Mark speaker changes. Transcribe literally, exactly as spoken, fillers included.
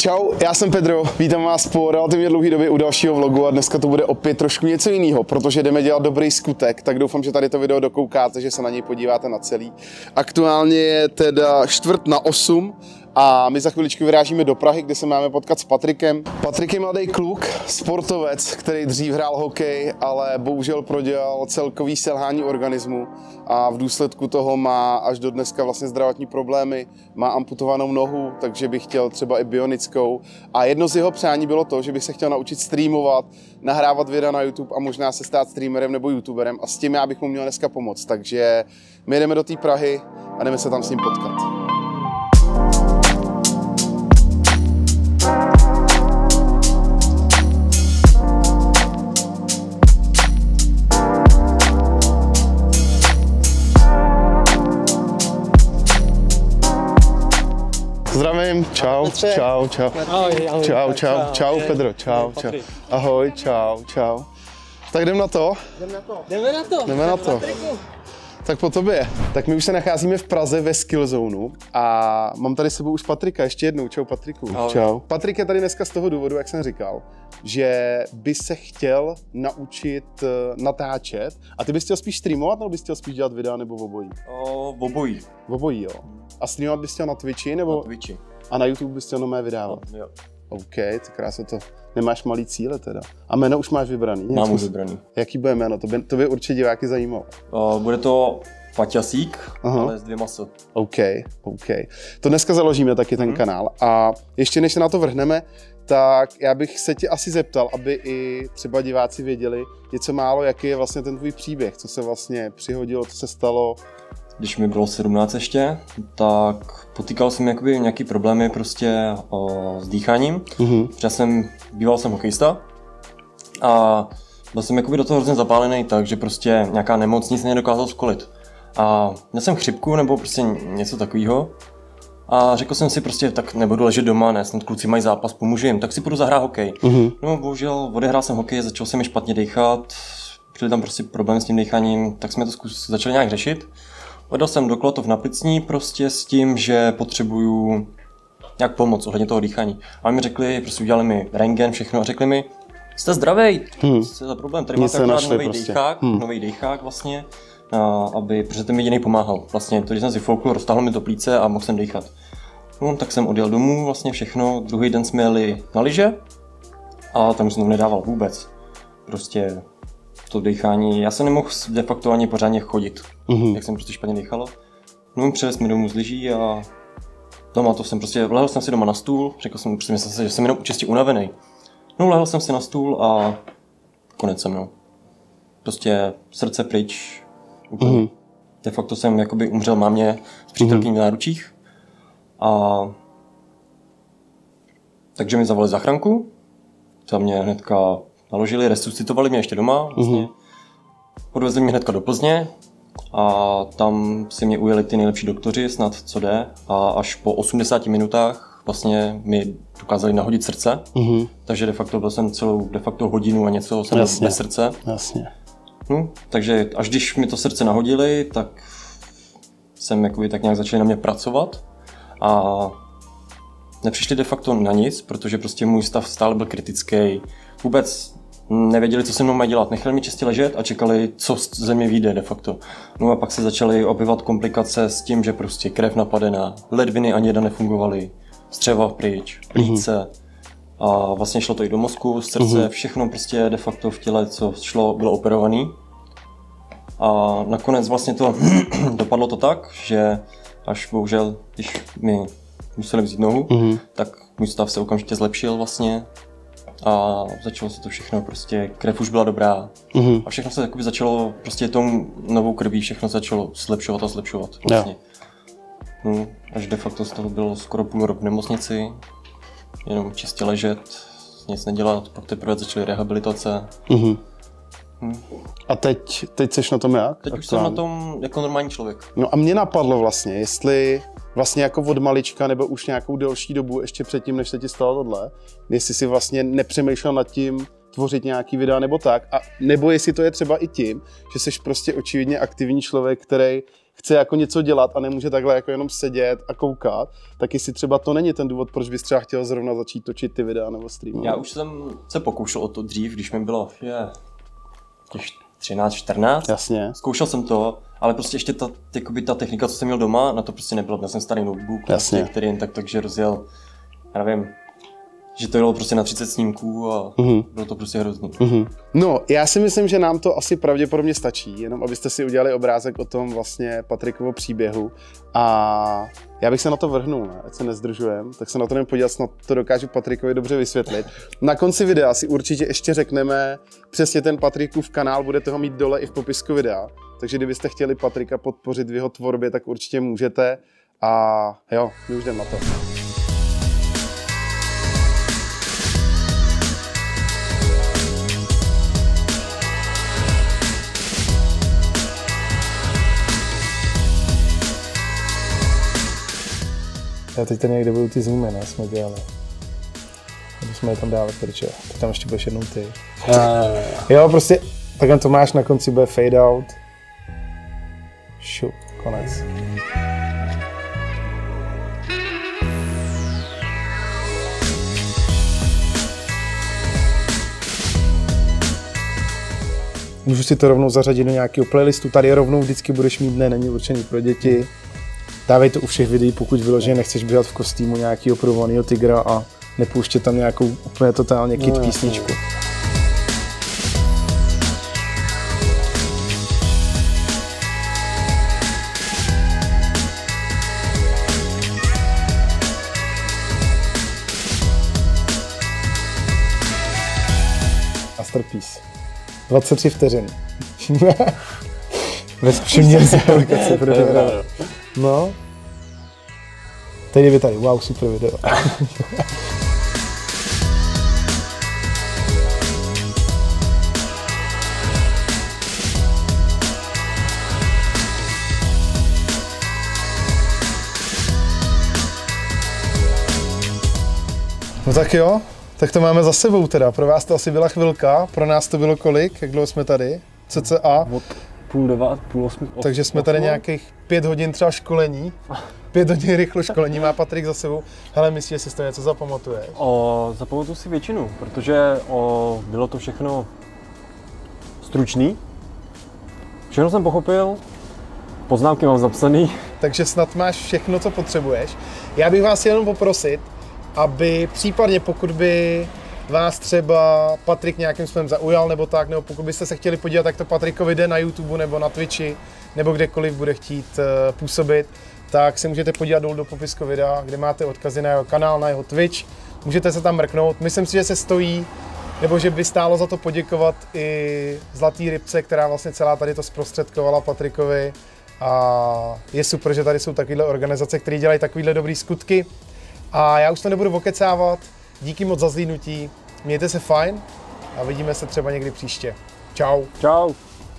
Speaker 1: Čau, já jsem Pedro, vítám vás po relativně dlouhé době u dalšího vlogu a dneska to bude opět trošku něco jiného, protože jdeme dělat dobrý skutek, tak doufám, že tady to video dokoukáte, že se na něj podíváte na celý. Aktuálně je teda čtvrt na osm a my za chviličku vyrážíme do Prahy, kde se máme potkat s Patrikem. Patrik je mladý kluk, sportovec, který dřív hrál hokej, ale bohužel prodělal celkový selhání organismu a v důsledku toho má až do dneska vlastně zdravotní problémy, má amputovanou nohu, takže by chtěl třeba i bionickou. A jedno z jeho přání bylo to, že by se chtěl naučit streamovat, nahrávat videa na YouTube a možná se stát streamerem nebo youtuberem a s tím já bych mu měl dneska pomoct. Takže my jdeme do té Prahy a jdeme se tam s ním potkat. Zdravím, čau, čau, čau,
Speaker 2: ahoj, ahoj,
Speaker 1: čau, čau, čau, čau,
Speaker 2: ahoj,
Speaker 1: Pedro, čau, čau, ahoj, čau, čau. Tak jdem na to?
Speaker 2: Jdeme na to. Jdeme na to.
Speaker 1: Jdeme na to. Tak po tobě. Tak my už se nacházíme v Praze ve Skillzonu a mám tady s sebou už Patrika, ještě jednou, čau Patriku.
Speaker 2: Ahoj.
Speaker 1: Čau. Patrik je tady dneska z toho důvodu, jak jsem říkal, že by se chtěl naučit natáčet a ty bys chtěl spíš streamovat nebo bys chtěl spíš dělat videa nebo obojí?
Speaker 3: O, obojí.
Speaker 1: Obojí, jo. A streamovat bys chtěl na Twitchi nebo?
Speaker 3: Na Twitchi.
Speaker 1: A na YouTube bys chtěl nové vydávat?
Speaker 3: No, jo.
Speaker 1: OK, tak krásně to. Nemáš malý cíle teda. A jméno už máš vybraný?
Speaker 3: Mám už vybraný.
Speaker 1: Jaký bude jméno? To by, to by určitě diváky zajímalo.
Speaker 3: O, bude to Paťasík,
Speaker 1: Aha.
Speaker 3: ale s dvěma s.
Speaker 1: OK, OK. To dneska založíme taky ten hmm. kanál. A ještě než se na to vrhneme, tak já bych se tě asi zeptal, aby i třeba diváci věděli něco málo, jaký je vlastně ten tvůj příběh, co se vlastně přihodilo, co se stalo.
Speaker 3: Když mi bylo sedmnáct ještě, tak potýkal jsem jakoby nějaký problémy prostě o, s dýcháním. Mm-hmm. Já jsem, býval jsem hokejista a byl jsem jakoby do toho hrozně zapálený tak, že prostě nějaká nemoc nic nedokázal skolit. A měl jsem chřipku nebo prostě něco takového. A řekl jsem si prostě, tak nebudu ležet doma, ne, snad kluci mají zápas, pomůžu jim, tak si půjdu zahrát hokej. Mm-hmm. No bohužel odehrál jsem hokej, začal jsem mi špatně dýchat, přijde tam prostě problém s tím dýcháním, tak jsme to zkus, začali nějak řešit. Odjel jsem do Klatov na Plicní prostě s tím, že potřebuju nějak pomoc ohledně toho dýchání. A mi řekli, prostě udělali mi rentgen, všechno a řekli mi, jste zdravej, hmm. jste za problém, tady máte akorát nový prostě. dýchák, hmm. nový dýchák vlastně, a, aby, protože ten mi jediný pomáhal. Vlastně to, když jsem si foukl, roztáhl mi to plíce a mohl jsem dýchat. No, tak jsem odjel domů, vlastně všechno, druhý den jsme jeli na lyže a tam jsem to nedával vůbec. Prostě to dýchání, já jsem nemohl de facto ani pořádně chodit, mm-hmm. jak jsem prostě špatně dýchalo. No, přijeli jsme domů z lyží a doma to jsem prostě, lehl jsem si doma na stůl, řekl jsem, prostě myslel jsem, že jsem jenom čistě unavený. No, lehl jsem si na stůl a konec se mnou. Prostě srdce pryč, úplně. Mm-hmm. De facto jsem jakoby umřel mámě s přítelkyní mm-hmm. v náručích. A takže mi zavolali záchranku, za mě hnedka naložili, resuscitovali mě ještě doma, vlastně. Mm-hmm. Odvezli mě hnedka do Plzně a tam si mě ujeli ty nejlepší doktoři, snad co jde, a až po osmdesáti minutách vlastně mi dokázali nahodit srdce, mm-hmm. takže de facto byl jsem celou de facto hodinu a něco jsem
Speaker 1: Jasně.
Speaker 3: bez srdce.
Speaker 1: Jasně.
Speaker 3: No, takže až když mi to srdce nahodili, tak jsem jakoby tak nějak začali na mě pracovat a nepřišli de facto na nic, protože prostě můj stav stále byl kritický. Vůbec nevěděli, co se mnou mají dělat. Nechali mi čistě ležet a čekali, co ze mě vyjde de facto. No a pak se začaly objevovat komplikace s tím, že prostě krev napadená, ledviny ani jedna nefungovaly, střeva pryč, plíce. A vlastně šlo to i do mozku, srdce, všechno prostě de facto v těle, co šlo, bylo operovaný. A nakonec vlastně to dopadlo to tak, že až bohužel, když mi museli vzít nohu, mm-hmm. tak můj stav se okamžitě zlepšil vlastně a začalo se to všechno, prostě krev už byla dobrá mm-hmm. a všechno se jakoby začalo, prostě tou novou krví všechno začalo zlepšovat a zlepšovat vlastně. No, až de facto z toho bylo skoro půl roku v nemocnici, jenom čistě ležet, nic nedělat, pak teprve začaly rehabilitace. Mm-hmm.
Speaker 1: Hmm. A teď, teď seš na tom jak?
Speaker 3: Teď už jsem na tom jako normální člověk.
Speaker 1: No a mě napadlo vlastně, jestli vlastně jako od malička nebo už nějakou delší dobu ještě předtím, než se ti stalo tohle, jestli si vlastně nepřemýšlel nad tím tvořit nějaký videa nebo tak, a nebo jestli to je třeba i tím, že seš prostě očividně aktivní člověk, který chce jako něco dělat a nemůže takhle jako jenom sedět a koukat, tak jestli třeba to není ten důvod, proč bys třeba chtěl zrovna začít točit ty videa nebo streamy.
Speaker 3: Já už jsem se pokoušel o to dřív, když mi bylo je, těch třináct čtrnáct.
Speaker 1: Jasně.
Speaker 3: Zkoušel jsem to, ale prostě ještě ta, jakoby ta technika, co jsem měl doma, na to prostě nebylo. Měl jsem starý notebook, prostě, který jen tak takže rozjel, já nevím, že to bylo prostě na třicet snímků a uh-huh. bylo to prostě hrozný.
Speaker 1: Uh-huh. No, já si myslím, že nám to asi pravděpodobně stačí, jenom abyste si udělali obrázek o tom vlastně Patrikovo příběhu a já bych se na to vrhnul, ne? Ať se nezdržujem, tak se na to jdem podívat, snad to dokážu Patrikovi dobře vysvětlit. Na konci videa si určitě ještě řekneme přesně ten Patrikův kanál, budete ho mít dole i v popisku videa, takže kdybyste chtěli Patrika podpořit v jeho tvorbě, tak určitě můžete a jo, my už jdem na to.
Speaker 2: Já teď tady někde budou ty zoomy, ne, jsme dělali. Nebo jsme je tam dávali, protože ty tam ještě budeš jednou ty. Jo, prostě takhle to máš, na konci bude fade out. Šup, konec. Můžu si to rovnou zařadit do nějakého playlistu, tady rovnou vždycky budeš mít, ne, není určený pro děti. Dávej to u všech videí, pokud vyloženě nechceš běhat v kostýmu nějakého provaného tygra a nepouštět tam nějakou úplně totálně kid no, písničku. Masterpiece. dvacet tři vteřin. Bez přiměl si kolikace pro video. No. Teď je tady, wow, super video. No tak jo, tak to máme za sebou teda. Pro vás to asi byla chvilka, pro nás to bylo kolik, jak dlouho jsme tady? cca. Od půl devat, půl osmi.
Speaker 1: Takže jsme tady nějakých pět hodin třeba školení. Pět hodin rychlo školení má Patrik za sebou. Hele, myslíš, že si to něco zapamatuješ?
Speaker 2: O, zapamatuju si většinu, protože o, bylo to všechno stručný. Všechno jsem pochopil, poznámky mám zapsaný.
Speaker 1: Takže snad máš všechno, co potřebuješ. Já bych vás jenom poprosit, aby případně pokud by vás třeba Patrik nějakým způsobem zaujal nebo tak, nebo pokud byste se chtěli podívat, jak to Patrikovi jde na YouTube nebo na Twitchi, nebo kdekoliv bude chtít uh, působit, tak se můžete podívat dolů do popisku videa, kde máte odkazy na jeho kanál, na jeho Twitch. Můžete se tam mrknout. Myslím si, že se stojí, nebo že by stálo za to poděkovat i Zlatý rybce, která vlastně celá tady to zprostředkovala Patrikovi. A je super, že tady jsou takovéhle organizace, které dělají takovéhle dobré skutky. A já už to nebudu okecávat. Díky moc za zhlídnutí. Mějte se fajn a vidíme se třeba někdy příště. Čau.
Speaker 2: Čau.